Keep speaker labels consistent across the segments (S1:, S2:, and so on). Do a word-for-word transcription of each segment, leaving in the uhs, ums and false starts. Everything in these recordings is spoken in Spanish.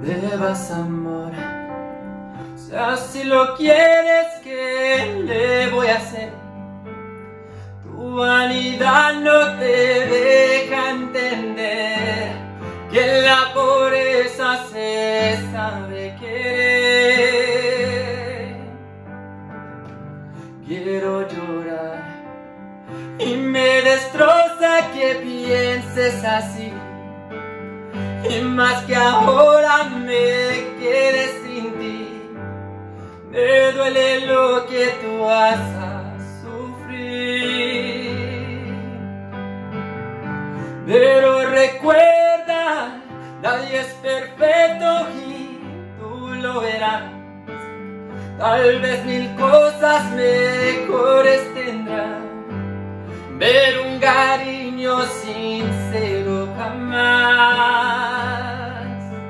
S1: debas amor. O sea, si lo quieres, ¿qué le voy a hacer? Tu vanidad no te deja entender que en la pobreza se sabe querer. Quiero llorar y me destroza que pienses así, y más que ahora me quedes sin ti. Me duele lo que tú vas a sufrir, pero recuerda, nadie es perfecto y tú lo verás. Tal vez mil cosas mejores tendrán, ver un cariño sincero jamás.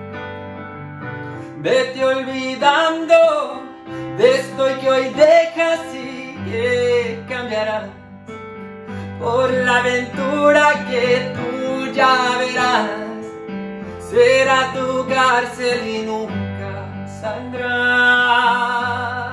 S1: Vete olvidando de esto que hoy dejas y que cambiarás por la aventura que tú ya verás. Será tu cárcel y nunca saldrás.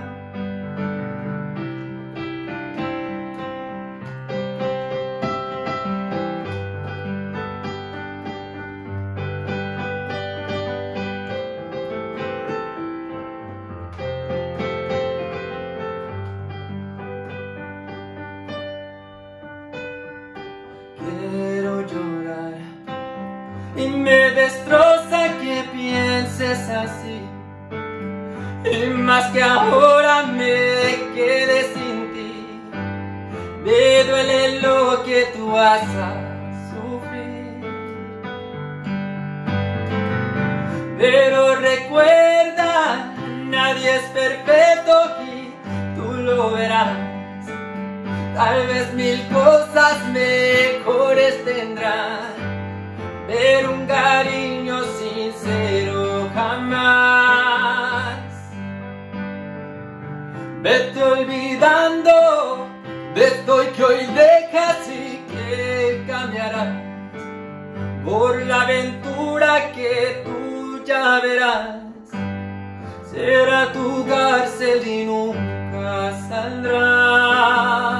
S1: Quiero llorar y me destroza que pienses así, y más que ahora me quede sin ti. Me duele lo que tú vas a sufrir, pero recuerda, nadie es perfecto y tú lo verás. Tal vez mil cosas mejores tendrán, pero un cariño sincero jamás. Vete olvidando de esto que hoy dejas y que cambiarás por la aventura que tú ya verás. Será tu cárcel y nunca saldrás.